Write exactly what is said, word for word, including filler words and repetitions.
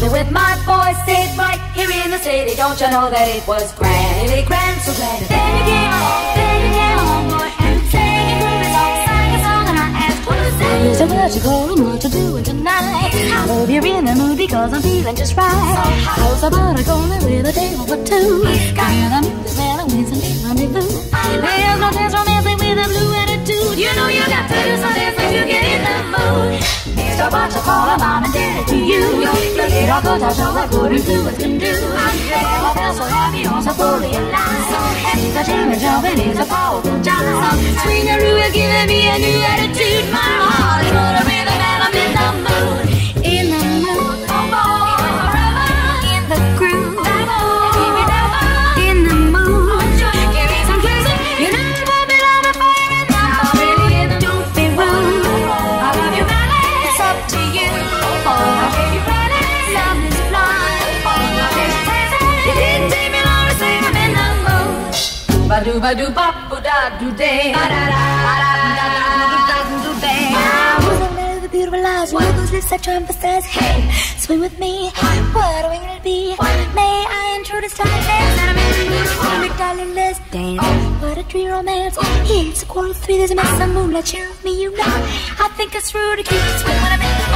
party with my boys, sit right here in the city. Don't you know that it was grand, really grand, so glad. And then you came along, then you came along, boy, and sang a groovy song, sang a song, and I asked what to say. You said what you calling, what you doing tonight? I hope you're in the mood because I'm feeling just right. How's about a going with a table for two? Hear the music, man, and with some rendezvous. There's no dance romancing with a blue attitude. You know you got to do some dancing to get in the mood. It's a bunch of calling mom and daddy to you. Look at all good, I'll show what good influence can do. I feel so happy, I'm so fully alive. He's a dream and jumping, he's a powerful job. Swingaroo is giving me a new attitude. My heart is full of rhythm and I'm in the mood. In the mood, oh boy, forever. In the groove, in the mood. Give me some crazy, you know what belong before you're in the mood. Don't be rude, I love you badly. It's up to you. I gave you credit, love is blind. I gave you crazy, it didn't take me long to say I'm in the mood. Ba do ba do ba ba da do day. Ba da da ba da da da da do day. The beautiful lies, one of those lips I try and emphasize. Hey, swing with me. What are we gonna be? May I introduce to my dance? And I'm in the mood for me, darling, let's dance. What a dream romance. It's a quarter to three, there's a mess of moonlight. Share with me, you know. I think it's true to keep it sweet when I'm in